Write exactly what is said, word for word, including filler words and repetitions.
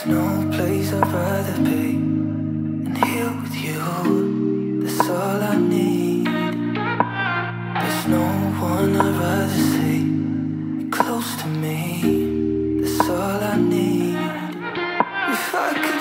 no place I'd rather be than here with you. That's all I need. There's no one I'd rather see close to me. That's all I need. If I could